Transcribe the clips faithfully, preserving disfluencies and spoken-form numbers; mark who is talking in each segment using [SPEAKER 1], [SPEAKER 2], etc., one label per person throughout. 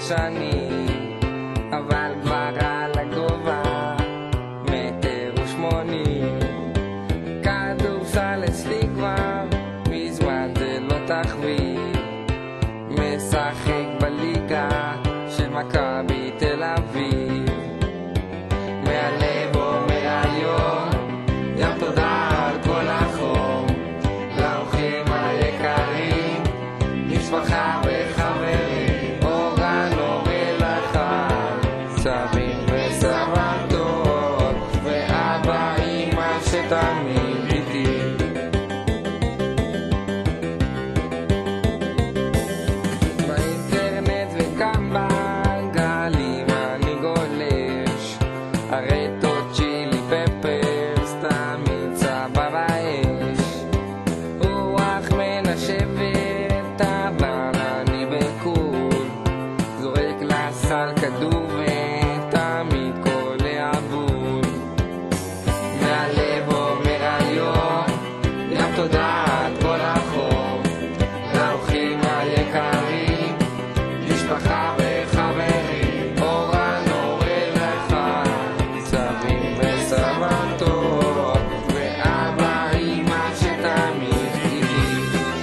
[SPEAKER 1] שנים, אבל כבר על הגובה מטר ושמונים. כדורסל אצלי כבר מזמן זה לא תחביב, משחק בליגה של מכבי תל אביב. מהלב אומר היום ים תודה על כל החום, לאורחים היקרים, משפחה וחברים, אורן אורל החיים, סבים וסבתות, ואבא אמא שתמיד איתי. באינטרנט וגם בגלים אני גולש, הרטות צ'ילי פפרס תמיד צבע באש, רוח מנשבת אבל אני בקול, זורק לסל כדור ותמיד קולה עבוד. מהלב אומר היום ים תודה על כל החום, לאורחים היקרים, משפחה וחברים, אורן אורל החיים, סבים וסבתות, ואבא אמא שתמיד איתי.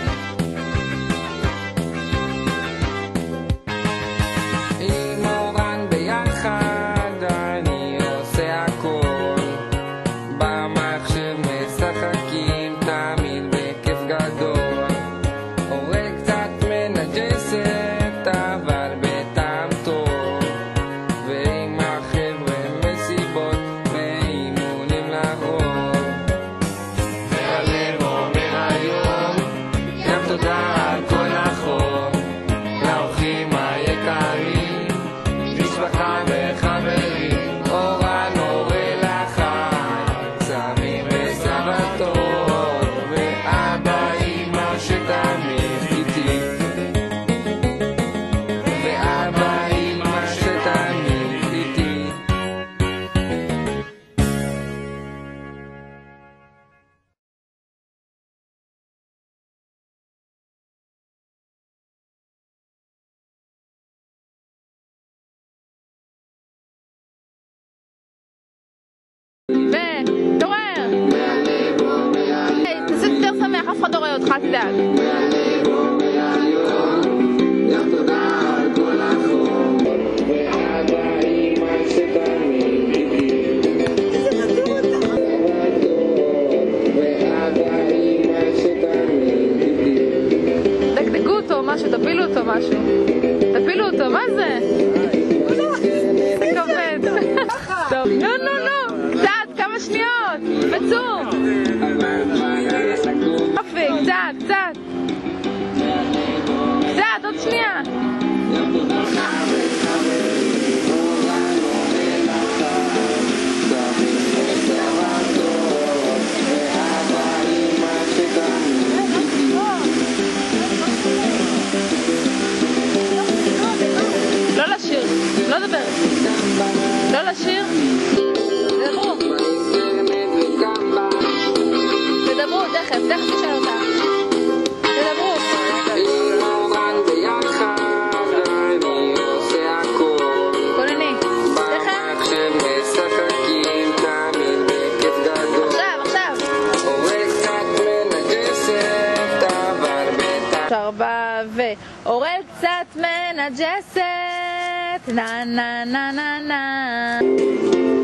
[SPEAKER 1] עם אורן ביחד אני עושה הכל, במחשב משחקים תמיד בכיף גדול, אורל קצת מנג'סת אבל בטעם טוב, ועם החבר'ה מסיבות ואימונים לרוב. והלב אומר היום ים תודה על כל החום, לאורחים היקרים, משפחה וחברים, אורן אורל החיים, סבים וסבתות, ואבא אמא שתמיד איתי. ואבא אמא שתמיד איתי.
[SPEAKER 2] ותורר! היי, תעשה יותר שמח, אף אחד לא רואה אותך, תדאג.
[SPEAKER 1] ים תודה על כל החום, ואבא אמא שתמיד איתי. ואבא אמא שתמיד איתי.
[SPEAKER 2] דגדגו אותו משהו, תפילו אותו משהו. תפילו אותו, מה זה? זה כבד. טוב, נו נו נו, קצת, כמה שניות, בצום. יופי, קצת, קצת. קצת, עוד שנייה. לא לשיר, לא לדבר. לא לשיר. תדברו. תדברו, תכף, תכף תשאל אותה. תדברו. כונני. תכף. עכשיו, עכשיו. ארבע ו... אורל קצת מנג'סת, נה נה נה נה נה.